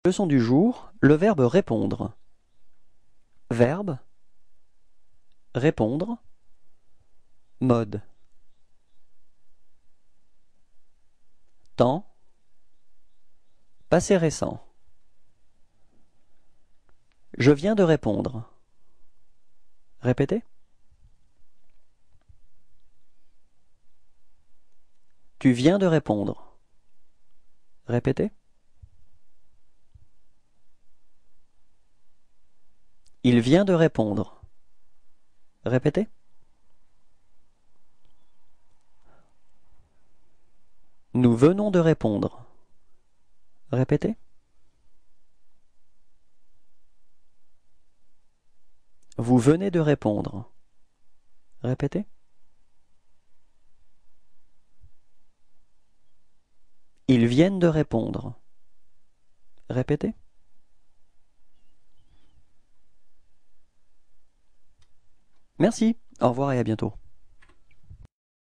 Leçon du jour, le verbe répondre. Verbe, répondre, mode. Temps, passé récent. Je viens de répondre. Répétez. Tu viens de répondre. Répétez. Il vient de répondre. Répétez. Nous venons de répondre. Répétez. Vous venez de répondre. Répétez. Ils viennent de répondre. Répétez. Merci, au revoir et à bientôt.